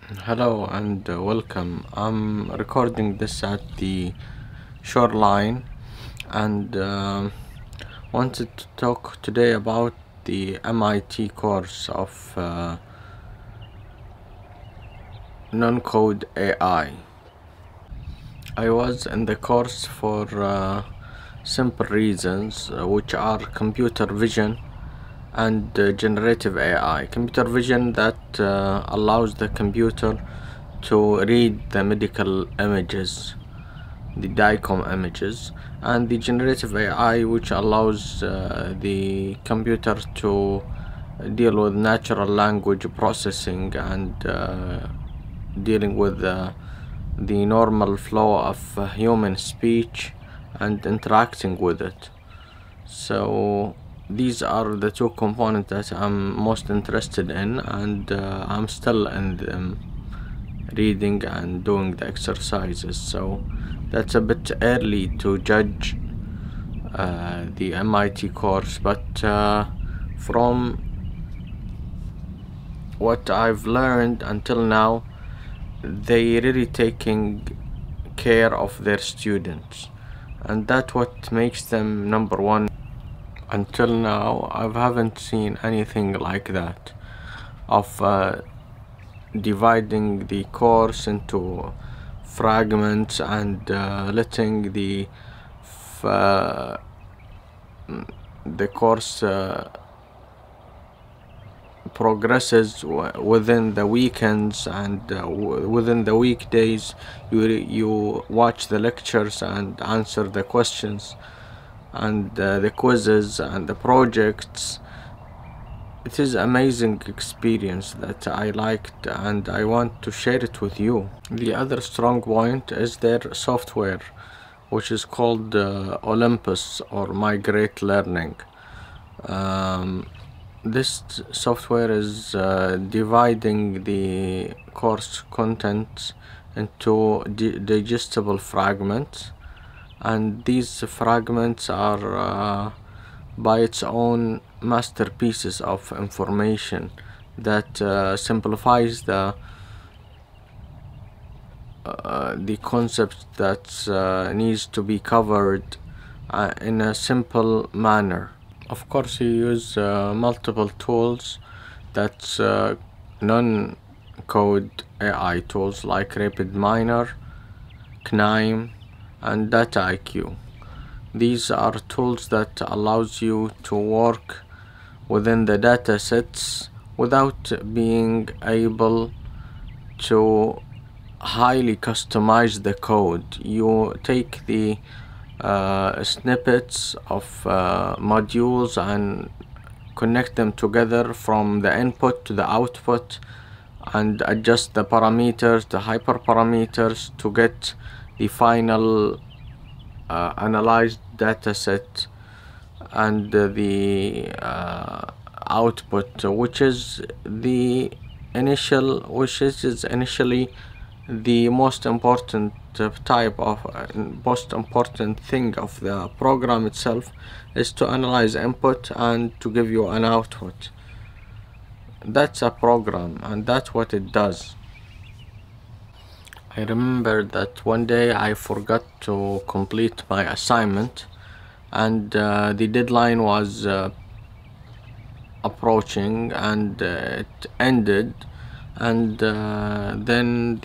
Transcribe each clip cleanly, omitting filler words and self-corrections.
Hello and welcome. I'm recording this at the shoreline and wanted to talk today about the MIT course of non-code AI. I was in the course for simple reasons, which are computer vision and generative AI. Computer vision that allows the computer to read the medical images, the DICOM images, and the generative AI, which allows the computer to deal with natural language processing and dealing with the normal flow of human speech and interacting with it. So these are the two components that I'm most interested in, and I'm still in them, reading and doing the exercises. So that's a bit early to judge the MIT course, but from what I've learned until now, they really taking care of their students, and that's what makes them number one. Until now, I haven't seen anything like that of dividing the course into fragments and letting the course progresses within the weekends and within the weekdays. You watch the lectures and answer the questions and the quizzes and the projects. It is amazing experience that I liked and I want to share it with you. The other strong point is their software, which is called Olympus or Migrate Learning. This software is dividing the course content into digestible fragments, and these fragments are by its own masterpieces of information that simplifies the concept that needs to be covered in a simple manner. Of course, you use multiple tools that's non-code AI tools like RapidMiner, KNIME, and DataIQ. These are tools that allows you to work within the data sets without being able to highly customize the code. You take the snippets of modules and connect them together from the input to the output and adjust the parameters, the hyperparameters, to get the final analyzed data set and the output, which is initially the most important most important thing of the program itself, is to analyze input and to give you an output. That's a program and that's what it does. I remember that one day I forgot to complete my assignment and the deadline was approaching and it ended, and then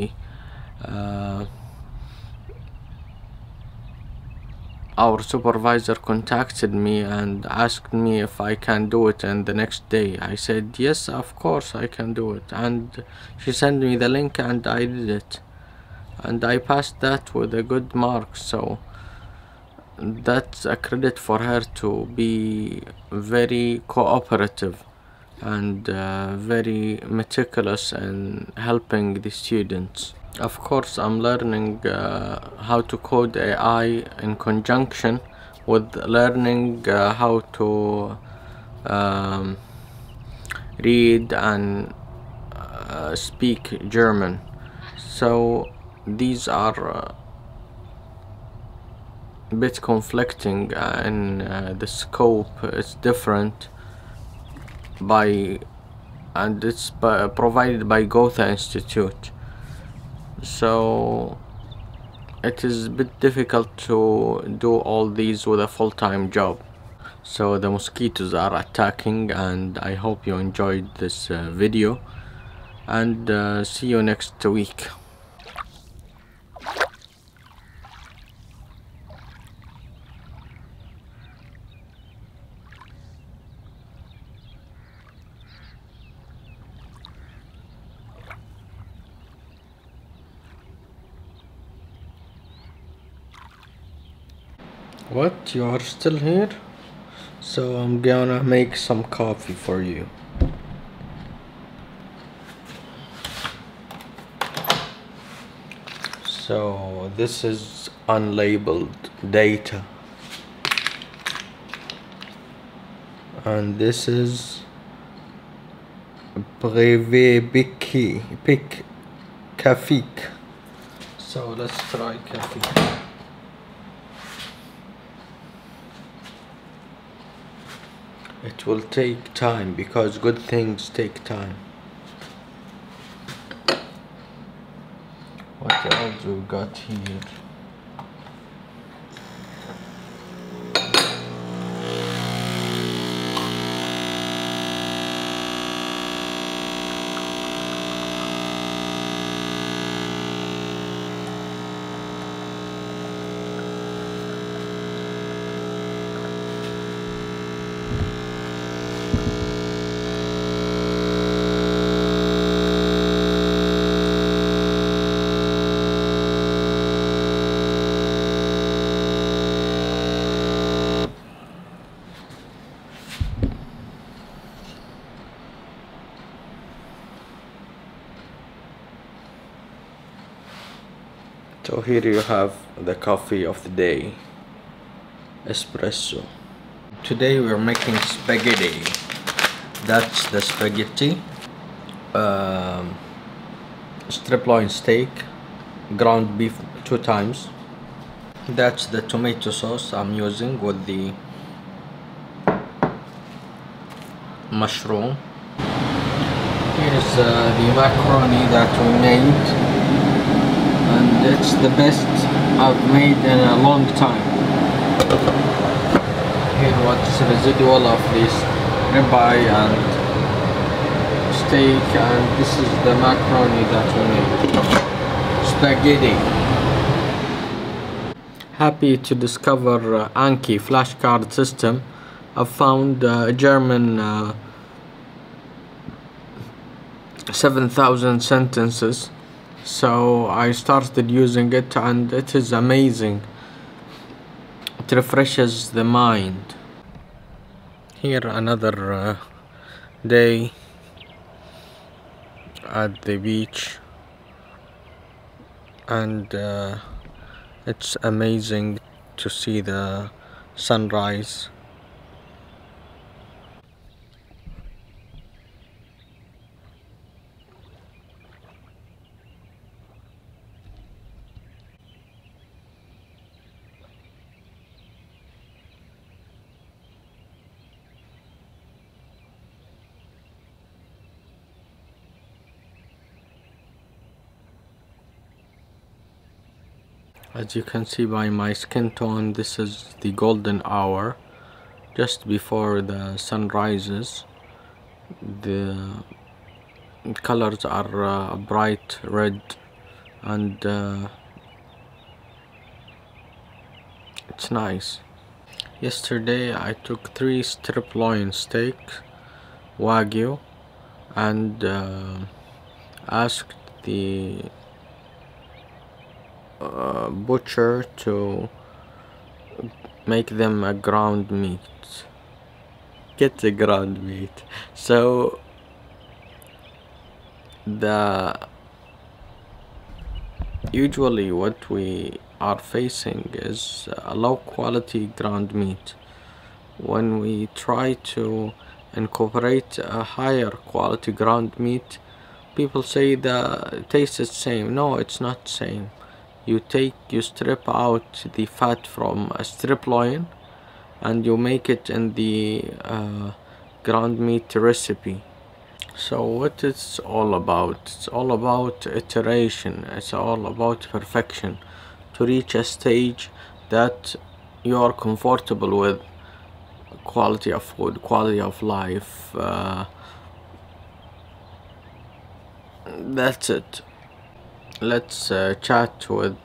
our supervisor contacted me and asked me if I can do it, and the next day I said yes, of course I can do it, and she sent me the link and I did it and I passed that with a good mark. So that's a credit for her to be very cooperative and very meticulous in helping the students. Of course, I'm learning how to code AI in conjunction with learning how to um, read and speak German. So these are a bit conflicting, and the scope is different by and it's provided by Goethe Institute. So it is a bit difficult to do all these with a full-time job. So the mosquitoes are attacking, and I hope you enjoyed this video, and see you next week. What? You are still here? So I'm gonna make some coffee for you. So this is unlabeled data, and this is Brevet Pic Kafik. So let's try Kafik. It will take time because good things take time. What else we got here? So here you have the coffee of the day, espresso. Today we're making spaghetti. That's the spaghetti, strip loin steak, ground beef 2 times. That's the tomato sauce I'm using with the mushroom. Here's the macaroni that we made, and it's the best I've made in a long time. Here what's residual of this ribeye and steak, and this is the macaroni that we made. Spaghetti. Happy to discover Anki flashcard system. I've found German 7,000 sentences. So I started using it, and it is amazing. It refreshes the mind. Here another day at the beach, and it's amazing to see the sunrise. As you can see by my skin tone, this is the golden hour, just before the sun rises. The colors are bright red, and it's nice. Yesterday I took 3 strip loin steaks, Wagyu, and asked the butcher to make them a ground meat. Get the ground meat. So usually what we are facing is a low quality ground meat. When we try to incorporate a higher quality ground meat, people say the taste is the same. No, it's not the same. You strip out the fat from a strip loin, and you make it in the ground meat recipe. So what it's all about? It's all about iteration. It's all about perfection, to reach a stage that you are comfortable with. Quality of food, quality of life, that's it. Let's chat with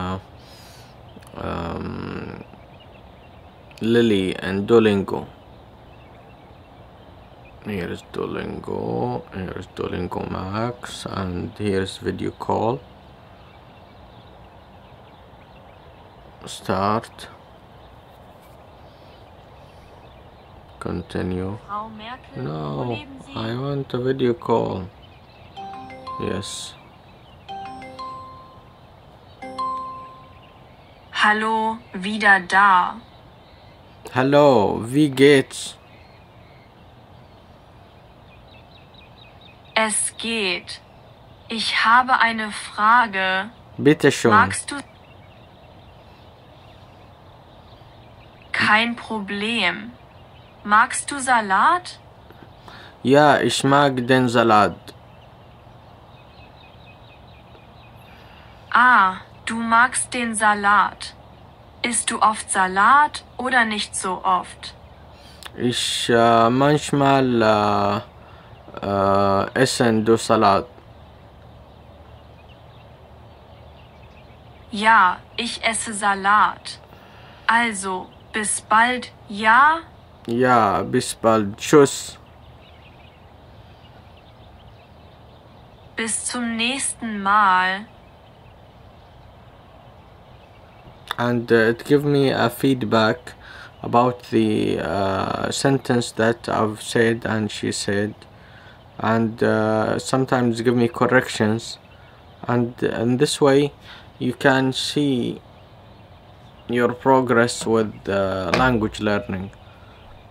Lily and Duolingo. Here's Duolingo, here's Duolingo Max, and here's video call. Start. Continue. Frau Merkel, wo No, leben Sie? I want a video call. Yes. Hallo, wieder da. Hello, wie geht's? Es geht. Ich habe eine Frage. Bitte schön. Magst du... Kein Problem. Magst du Salat? Ja, ich mag den Salat. Ah, du magst den Salat. Isst du oft Salat oder nicht so oft? Ich manchmal essen du Salat. Ja, ich esse Salat. Also, bis bald, ja? Ja, bis bald. Tschüss. Bis zum nächsten Mal. And it give me a feedback about the sentence that I've said and she said, and sometimes give me corrections, and in this way you can see your progress with language learning.